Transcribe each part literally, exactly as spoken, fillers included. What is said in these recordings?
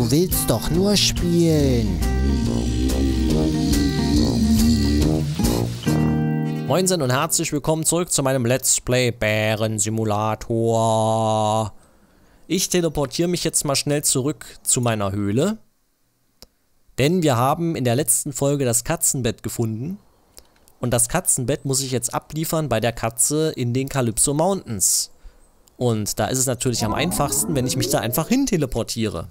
Du willst doch nur spielen. Moinsen und herzlich willkommen zurück zu meinem Let's Play Bären-Simulator. Ich teleportiere mich jetzt mal schnell zurück zu meiner Höhle. Denn wir haben in der letzten Folge das Katzenbett gefunden. Und das Katzenbett muss ich jetzt abliefern bei der Katze in den Calypso Mountains. Und da ist es natürlich am einfachsten, wenn ich mich da einfach hin teleportiere.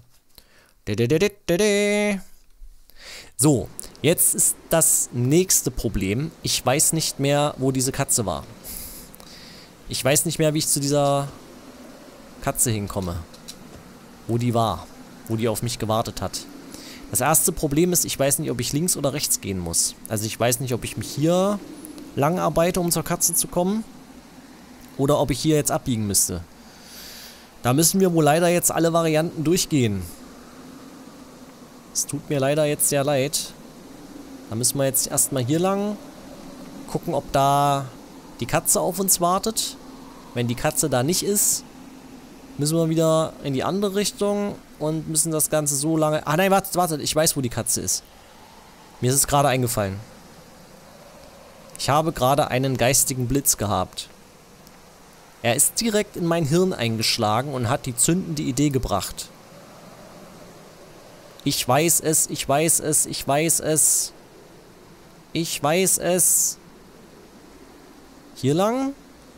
So, jetzt ist das nächste Problem. Ich weiß nicht mehr, wo diese Katze war. Ich weiß nicht mehr, wie ich zu dieser Katze hinkomme. Wo die war. Wo die auf mich gewartet hat. Das erste Problem ist, ich weiß nicht, ob ich links oder rechts gehen muss. Also ich weiß nicht, ob ich mich hier lang arbeite, um zur Katze zu kommen. Oder ob ich hier jetzt abbiegen müsste. Da müssen wir wohl leider jetzt alle Varianten durchgehen. Es tut mir leider jetzt sehr leid. Da müssen wir jetzt erstmal hier lang. Gucken, ob da die Katze auf uns wartet. Wenn die Katze da nicht ist, müssen wir wieder in die andere Richtung. Und müssen das Ganze so lange... Ah nein, wartet, wartet. Ich weiß, wo die Katze ist. Mir ist es gerade eingefallen. Ich habe gerade einen geistigen Blitz gehabt. Er ist direkt in mein Hirn eingeschlagen und hat die zündende Idee gebracht. Ich weiß es, ich weiß es, ich weiß es. Ich weiß es. Hier lang.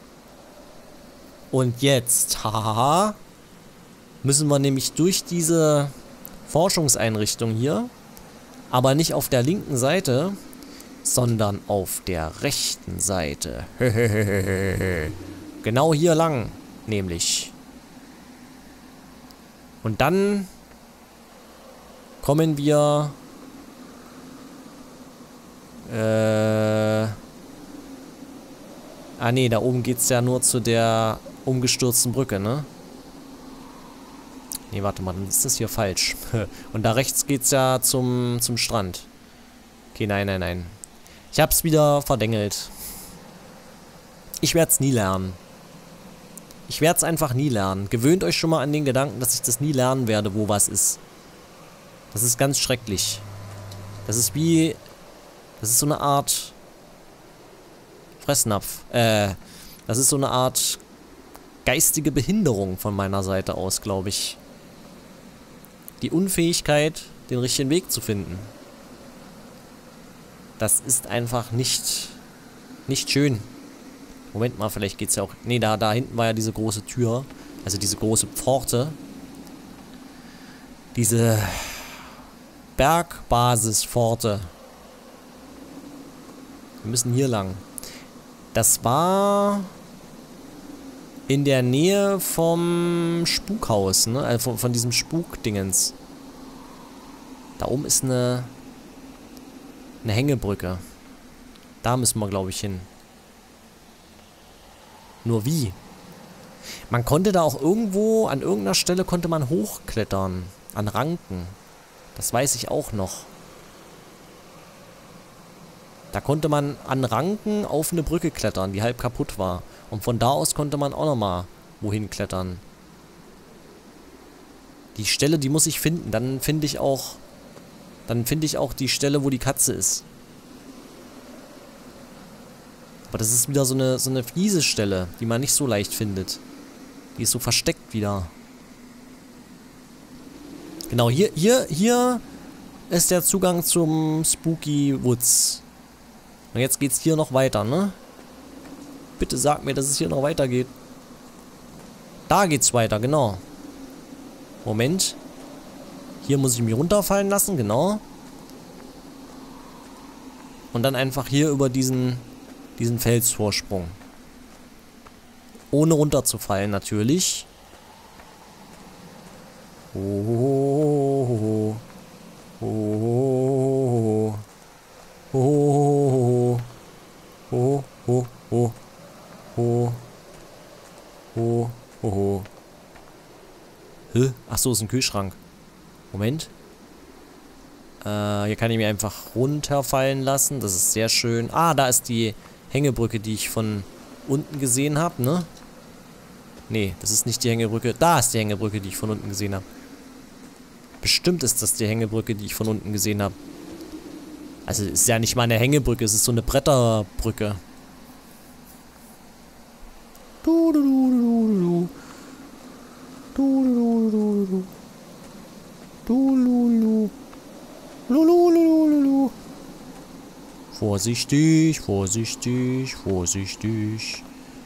Und jetzt, haha, müssen wir nämlich durch diese Forschungseinrichtung hier, aber nicht auf der linken Seite, sondern auf der rechten Seite. Genau hier lang, nämlich. Und dann kommen wir äh ah ne, da oben geht's ja nur zu der umgestürzten Brücke, ne? Ne, warte mal, dann ist das hier falsch. Und da rechts geht's ja zum, zum Strand. Okay, nein, nein, nein. Ich hab's wieder verdengelt. Ich werd's nie lernen. Ich werd's einfach nie lernen. Gewöhnt euch schon mal an den Gedanken, dass ich das nie lernen werde, wo was ist. Das ist ganz schrecklich. Das ist wie... Das ist so eine Art... Fressnapf. Äh, das ist so eine Art geistige Behinderung von meiner Seite aus, glaube ich. Die Unfähigkeit, den richtigen Weg zu finden. Das ist einfach nicht, nicht schön. Moment mal, vielleicht geht's ja auch... Nee, da, da hinten war ja diese große Tür. Also diese große Pforte. Diese Bergbasispforte. Wir müssen hier lang. Das war in der Nähe vom Spukhaus, ne? Also von, von diesem Spukdingens. Da oben ist eine, eine Hängebrücke. Da müssen wir, glaube ich, hin. Nur wie? Man konnte da auch irgendwo, an irgendeiner Stelle konnte man hochklettern. An Ranken. Das weiß ich auch noch. Da konnte man an Ranken auf eine Brücke klettern, die halb kaputt war. Und von da aus konnte man auch nochmal wohin klettern. Die Stelle, die muss ich finden. Dann finde ich auch... Dann finde ich auch die Stelle, wo die Katze ist. Aber das ist wieder so eine, so eine fiese Stelle, die man nicht so leicht findet. Die ist so versteckt wieder. Genau, hier, hier, hier ist der Zugang zum Spooky Woods. Und jetzt geht's hier noch weiter, ne? Bitte sag mir, dass es hier noch weitergeht. Da geht's weiter, genau. Moment. Hier muss ich mich runterfallen lassen, genau. Und dann einfach hier über diesen, diesen Felsvorsprung. Ohne runterzufallen, natürlich. Oh, oh, oh, oh, oh, oh, oh, oh, oh, oh, oh. Hä? Achso, ist ein Kühlschrank. Moment. Äh, hier kann ich mich einfach runterfallen lassen. Das ist sehr schön. Ah, da ist die Hängebrücke, die ich von unten gesehen habe, ne? Nee, das ist nicht die Hängebrücke. Da ist die Hängebrücke, die ich von unten gesehen habe. Bestimmt ist das die Hängebrücke, die ich von unten gesehen habe. Also es ist ja nicht mal eine Hängebrücke, es ist so eine Bretterbrücke. Du, du, du, du, du. Du, du, du, du. Du, du, du. Du, du, du, du, du. Vorsichtig, vorsichtig, vorsichtig.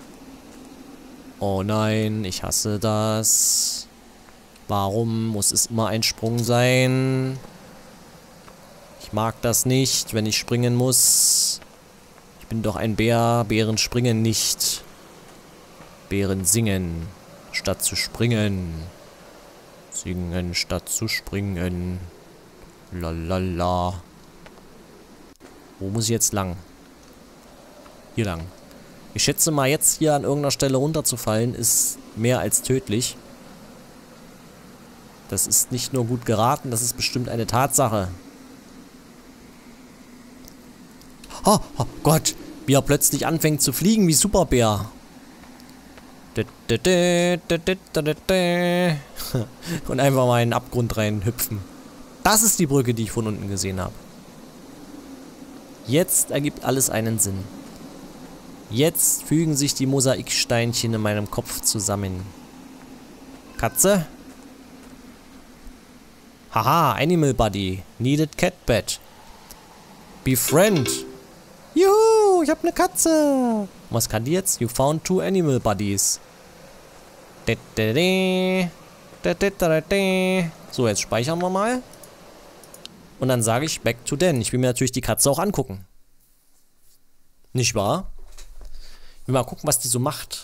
Oh nein, ich hasse das. Warum muss es immer ein Sprung sein? Ich mag das nicht, wenn ich springen muss. Ich bin doch ein Bär. Bären springen nicht. Bären singen, statt zu springen. Singen, statt zu springen. Lalala. Wo muss ich jetzt lang? Hier lang. Ich schätze mal, jetzt hier an irgendeiner Stelle runterzufallen, ist mehr als tödlich. Das ist nicht nur gut geraten, das ist bestimmt eine Tatsache. Oh, oh Gott, wie er plötzlich anfängt zu fliegen wie Superbär. Und einfach mal in den Abgrund rein hüpfen. Das ist die Brücke, die ich von unten gesehen habe. Jetzt ergibt alles einen Sinn. Jetzt fügen sich die Mosaiksteinchen in meinem Kopf zusammen. Katze? Haha, Animal Buddy. Needed Cat Bed. Befriend. Juhu, ich hab eine Katze. Was kann die jetzt? You found two Animal Buddies. So, jetzt speichern wir mal. Und dann sage ich back to den. Ich will mir natürlich die Katze auch angucken. Nicht wahr? Ich will mal gucken, was die so macht.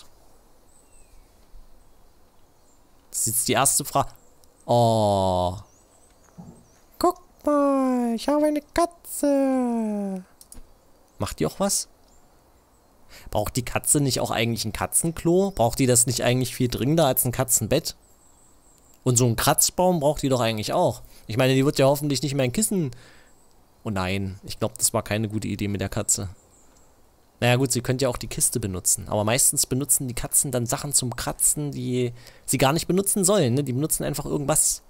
Das ist jetzt die erste Frage. Oh. Guck mal, ich habe eine Katze. Macht die auch was? Braucht die Katze nicht auch eigentlich ein Katzenklo? Braucht die das nicht eigentlich viel dringender als ein Katzenbett? Und so einen Kratzbaum braucht die doch eigentlich auch. Ich meine, die wird ja hoffentlich nicht mehr ein Kissen... Oh nein, ich glaube, das war keine gute Idee mit der Katze. Naja gut, sie könnte ja auch die Kiste benutzen. Aber meistens benutzen die Katzen dann Sachen zum Kratzen, die sie gar nicht benutzen sollen. Ne? Die benutzen einfach irgendwas.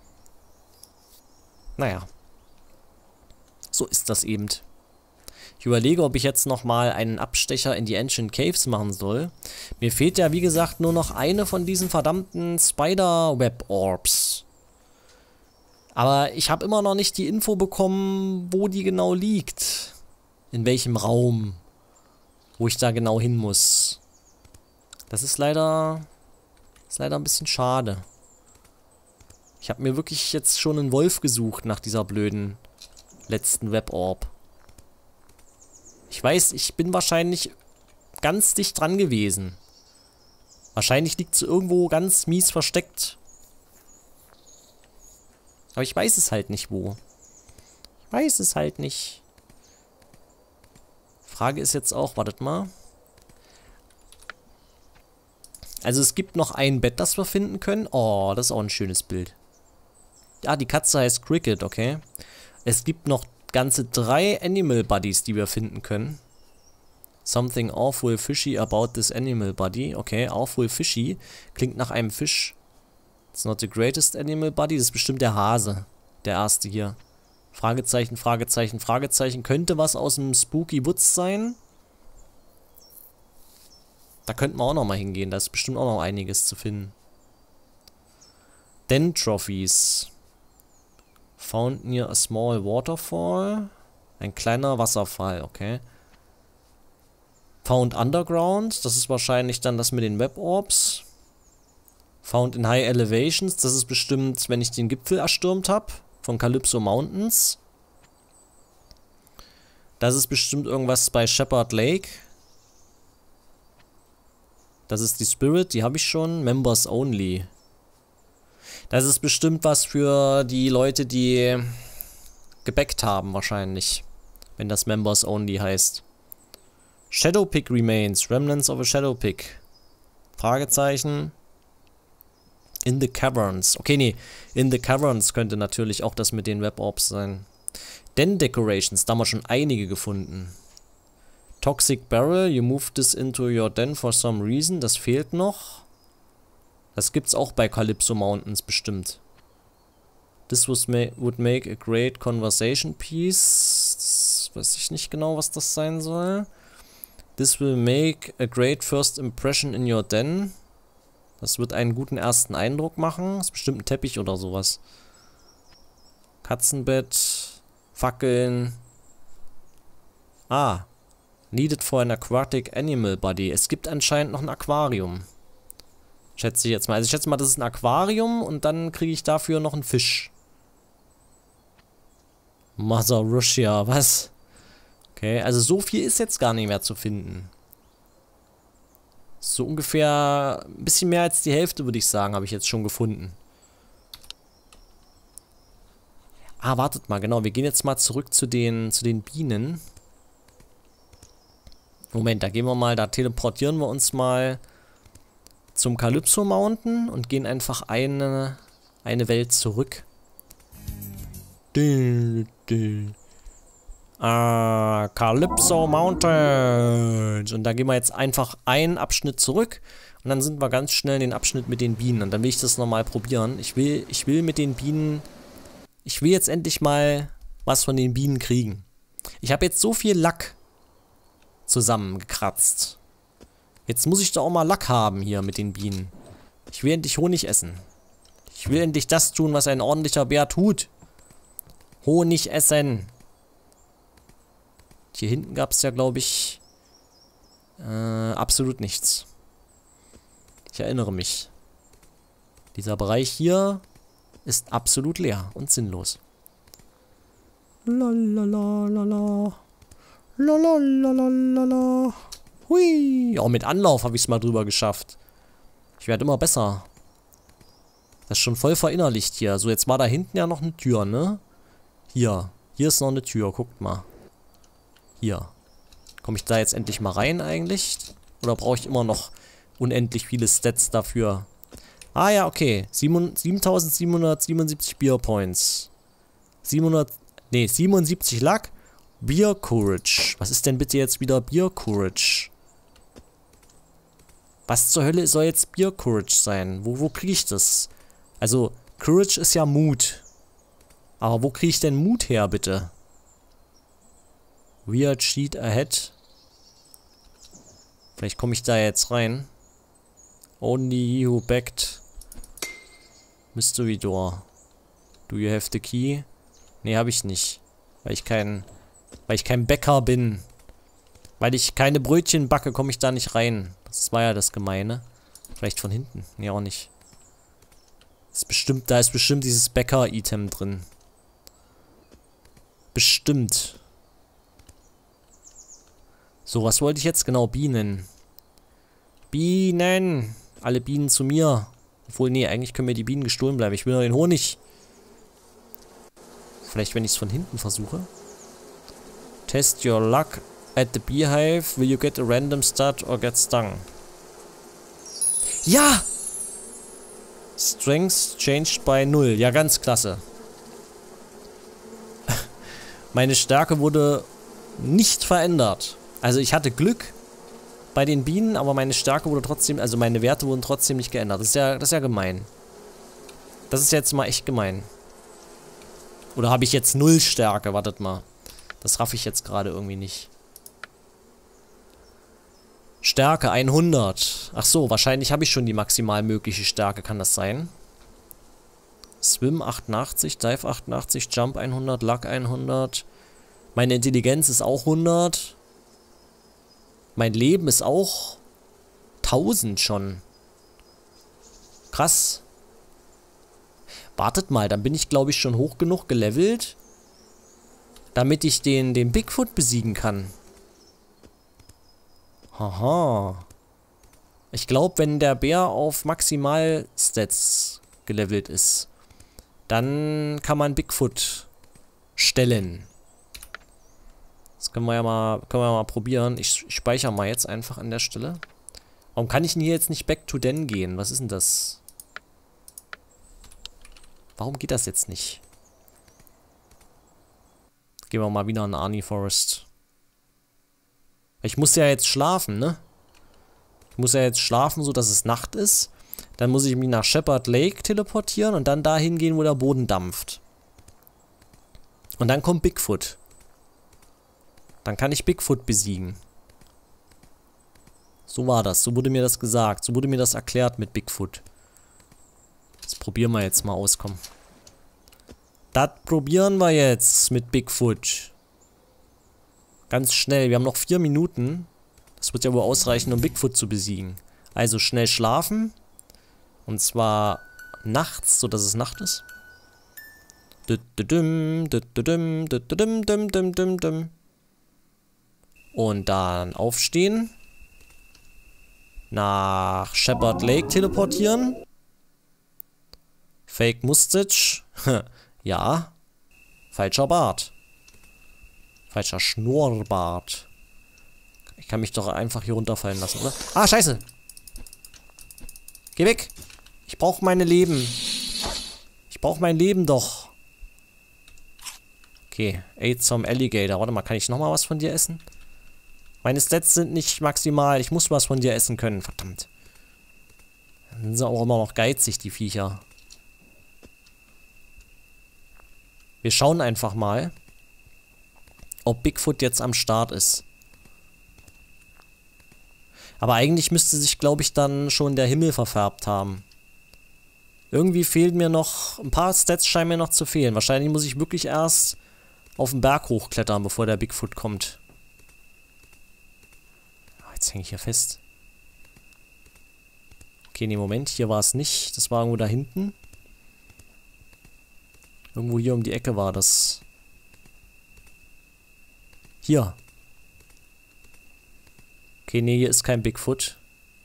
Naja. So ist das eben. Ich überlege, ob ich jetzt nochmal einen Abstecher in die Ancient Caves machen soll. Mir fehlt ja, wie gesagt, nur noch eine von diesen verdammten Spider-Web-Orbs. Aber ich habe immer noch nicht die Info bekommen, wo die genau liegt. In welchem Raum. Wo ich da genau hin muss. Das ist leider... ist leider ein bisschen schade. Ich habe mir wirklich jetzt schon einen Wolf gesucht nach dieser blöden letzten Web-Orb. Ich weiß, ich bin wahrscheinlich ganz dicht dran gewesen. Wahrscheinlich liegt sie irgendwo ganz mies versteckt. Aber ich weiß es halt nicht wo. Ich weiß es halt nicht. Frage ist jetzt auch, wartet mal. Also es gibt noch ein Bett, das wir finden können. Oh, das ist auch ein schönes Bild. Ah, die Katze heißt Cricket, okay. Es gibt noch ganze drei Animal Buddies, die wir finden können. Something awful fishy about this animal buddy. Okay, awful fishy. Klingt nach einem Fisch. It's not the greatest animal buddy. Das ist bestimmt der Hase. Der erste hier. Fragezeichen, Fragezeichen, Fragezeichen. Könnte was aus dem Spooky Woods sein? Da könnten wir auch noch mal hingehen. Da ist bestimmt auch noch einiges zu finden. Den Trophies. Found near a small waterfall. Ein kleiner Wasserfall, okay. Found underground. Das ist wahrscheinlich dann das mit den Web-Orbs. Found in high elevations. Das ist bestimmt, wenn ich den Gipfel erstürmt habe. Von Calypso Mountains. Das ist bestimmt irgendwas bei Shepherd Lake. Das ist die Spirit, die habe ich schon. Members only. Das ist bestimmt was für die Leute, die gebackt haben wahrscheinlich. Wenn das Members only heißt. Shadowpick remains. Remnants of a Shadowpick. Fragezeichen. In the Caverns. Okay, nee. In the Caverns könnte natürlich auch das mit den Web-Orbs sein. Den Decorations. Da haben wir schon einige gefunden. Toxic Barrel. You moved this into your den for some reason. Das fehlt noch. Das gibt's auch bei Calypso Mountains bestimmt. This was ma would make a great conversation piece. Das weiß ich nicht genau, was das sein soll. This will make a great first impression in your den. Das wird einen guten ersten Eindruck machen. Das ist bestimmt ein Teppich oder sowas. Katzenbett. Fackeln. Ah. Needed for an aquatic animal body. Es gibt anscheinend noch ein Aquarium. Schätze ich jetzt mal. Also ich schätze mal, das ist ein Aquarium und dann kriege ich dafür noch einen Fisch. Mother Russia, was? Okay, also so viel ist jetzt gar nicht mehr zu finden. So ungefähr ein bisschen mehr als die Hälfte, würde ich sagen, habe ich jetzt schon gefunden. Ah, wartet mal, genau. Wir gehen jetzt mal zurück zu den, zu den Bienen. Moment, da gehen wir mal, da teleportieren wir uns mal zum Calypso Mountain und gehen einfach eine, eine Welt zurück. Ah, Calypso Mountains. Und da gehen wir jetzt einfach einen Abschnitt zurück. Und dann sind wir ganz schnell in den Abschnitt mit den Bienen. Und dann will ich das nochmal probieren. Ich will, ich will mit den Bienen... Ich will jetzt endlich mal was von den Bienen kriegen. Ich habe jetzt so viel Lack zusammengekratzt. Jetzt muss ich doch auch mal Lack haben hier mit den Bienen. Ich will endlich Honig essen. Ich will endlich das tun, was ein ordentlicher Bär tut. Honig essen. Hier hinten gab es ja, glaube ich, äh, absolut nichts. Ich erinnere mich. Dieser Bereich hier ist absolut leer und sinnlos. Lalalala. Lalalala. Hui. Auch mit Anlauf habe ich es mal drüber geschafft. Ich werde immer besser. Das ist schon voll verinnerlicht hier. So, jetzt war da hinten ja noch eine Tür, ne? Hier. Hier ist noch eine Tür. Guckt mal. Hier. Komme ich da jetzt endlich mal rein eigentlich? Oder brauche ich immer noch unendlich viele Stats dafür? Ah ja, okay. siebentausendsiebenhundertsiebenundsiebzig Beer Points. siebenhundert, nee, siebenundsiebzig Luck. Beer Courage. Was ist denn bitte jetzt wieder Beer Courage? Was zur Hölle soll jetzt Beer Courage sein? Wo, wo kriege ich das? Also, Courage ist ja Mut. Aber wo kriege ich denn Mut her, bitte? Weird Sheet Ahead. Vielleicht komme ich da jetzt rein. Only he who begged. Mystery Door. Do you have the key? Nee, habe ich nicht. Weil ich kein... Weil ich kein Bäcker bin. Weil ich keine Brötchen backe, komme ich da nicht rein. Das war ja das Gemeine. Vielleicht von hinten. Nee, auch nicht. Das ist bestimmt, da ist bestimmt dieses Bäcker-Item drin. Bestimmt. So, was wollte ich jetzt genau? Bienen. Bienen! Alle Bienen zu mir. Obwohl, nee, eigentlich können mir die Bienen gestohlen bleiben. Ich will nur den Honig. Vielleicht, wenn ich es von hinten versuche. Test your luck at the beehive. Will you get a random stud or get stung? Ja! Strength changed by null. Ja, ganz klasse. Meine Stärke wurde nicht verändert. Also ich hatte Glück bei den Bienen, aber meine Stärke wurde trotzdem, also meine Werte wurden trotzdem nicht geändert. Das ist ja, das ist ja gemein. Das ist jetzt mal echt gemein. Oder habe ich jetzt null Stärke? Wartet mal. Das raff ich jetzt gerade irgendwie nicht. Stärke hundert. Ach so, wahrscheinlich habe ich schon die maximal mögliche Stärke. Kann das sein? Swim achtundachtzig, Dive achtundachtzig, Jump hundert, Luck hundert. Meine Intelligenz ist auch hundert. Mein Leben ist auch tausend schon. Krass. Wartet mal, dann bin ich, glaube ich, schon hoch genug gelevelt, damit ich den, den Bigfoot besiegen kann. Haha. Ich glaube, wenn der Bär auf Maximal-Stats gelevelt ist, dann kann man Bigfoot stellen. Das können wir ja mal, können wir mal probieren. Ich, ich speichere mal jetzt einfach an der Stelle. Warum kann ich denn hier jetzt nicht back to den gehen? Was ist denn das? Warum geht das jetzt nicht? Gehen wir mal wieder in Arnie Forest. Ich muss ja jetzt schlafen, ne? Ich muss ja jetzt schlafen, so dass es Nacht ist. Dann muss ich mich nach Shepherd Lake teleportieren und dann dahin gehen, wo der Boden dampft. Und dann kommt Bigfoot. Dann kann ich Bigfoot besiegen. So war das. So wurde mir das gesagt. So wurde mir das erklärt mit Bigfoot. Das probieren wir jetzt mal aus, komm. Das probieren wir jetzt mit Bigfoot. Ganz schnell. Wir haben noch vier Minuten. Das wird ja wohl ausreichen, um Bigfoot zu besiegen. Also schnell schlafen. Und zwar nachts, sodass es Nacht ist. Und dann aufstehen. Nach Shepherd Lake teleportieren. Fake Mustache. Ja. Falscher Bart. Falscher Schnurrbart. Ich kann mich doch einfach hier runterfallen lassen, oder? Ah, scheiße. Geh weg. Ich brauche meine Leben. Ich brauche mein Leben doch. Okay, Aid zum Alligator. Warte mal, kann ich nochmal was von dir essen? Meine Stats sind nicht maximal. Ich muss was von dir essen können. Verdammt. Dann sind sie auch immer noch geizig, die Viecher. Wir schauen einfach mal, ob Bigfoot jetzt am Start ist. Aber eigentlich müsste sich, glaube ich, dann schon der Himmel verfärbt haben. Irgendwie fehlen mir noch, ein paar Stats scheinen mir noch zu fehlen. Wahrscheinlich muss ich wirklich erst auf den Berg hochklettern, bevor der Bigfoot kommt. Jetzt hänge ich hier fest. Okay, nee, Moment, hier war es nicht. Das war irgendwo da hinten. Irgendwo hier um die Ecke war das. Hier. Okay, nee, hier ist kein Bigfoot.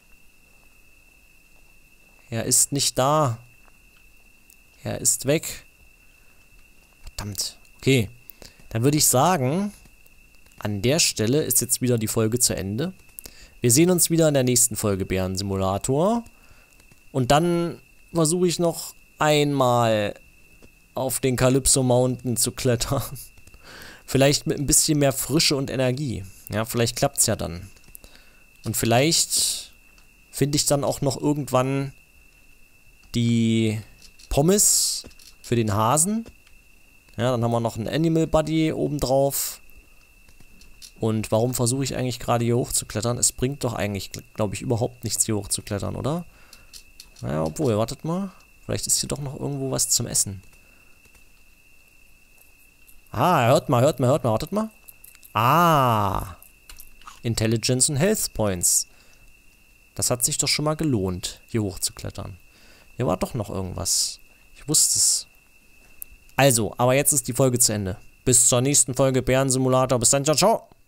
Er ist nicht da. Er ist weg. Verdammt. Okay. Dann würde ich sagen, an der Stelle ist jetzt wieder die Folge zu Ende. Wir sehen uns wieder in der nächsten Folge Bärensimulator. Und dann versuche ich noch einmal auf den Calypso Mountain zu klettern. Vielleicht mit ein bisschen mehr Frische und Energie. Ja, vielleicht klappt es ja dann. Und vielleicht finde ich dann auch noch irgendwann die Pommes für den Hasen. Ja, dann haben wir noch einen Animal Buddy obendrauf. Und warum versuche ich eigentlich gerade hier hochzuklettern? Es bringt doch eigentlich, glaube ich, überhaupt nichts hier hochzuklettern, oder? Naja, obwohl, wartet mal. Vielleicht ist hier doch noch irgendwo was zum Essen. Ah, hört mal, hört mal, hört mal, wartet mal. Ah. Intelligence und Health Points. Das hat sich doch schon mal gelohnt, hier hochzuklettern. Hier war doch noch irgendwas. Ich wusste es. Also, aber jetzt ist die Folge zu Ende. Bis zur nächsten Folge Bärensimulator. Bis dann, ciao, ciao.